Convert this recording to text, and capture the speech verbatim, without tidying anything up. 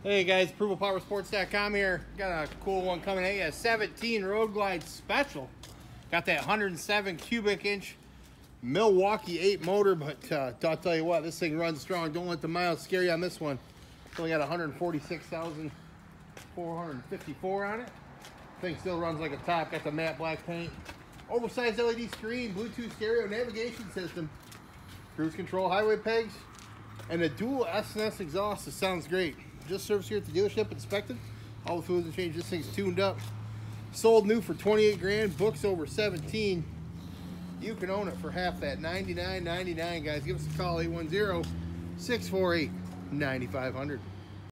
Hey guys, approval power sports dot com here. Got a cool one coming at you. A seventeen Road Glide Special. Got that one hundred seven cubic inch Milwalke eight motor, but uh, I'll tell you what, this thing runs strong. Don't let the miles scare you on this one. It's only got one hundred forty-six thousand four hundred fifty-four on it. Thing still runs like a top. Got the matte black paint. Oversized L E D screen, Bluetooth stereo navigation system, cruise control, highway pegs, and a dual S and S exhaust. It sounds great. Just serviced here at the dealership, inspected. All the fluids and change. This thing's tuned up. Sold new for twenty-eight grand. Books over seventeen. You can own it for half that. ninety-nine ninety-nine, guys. Give us a call, eight one zero, six four eight, nine five zero zero.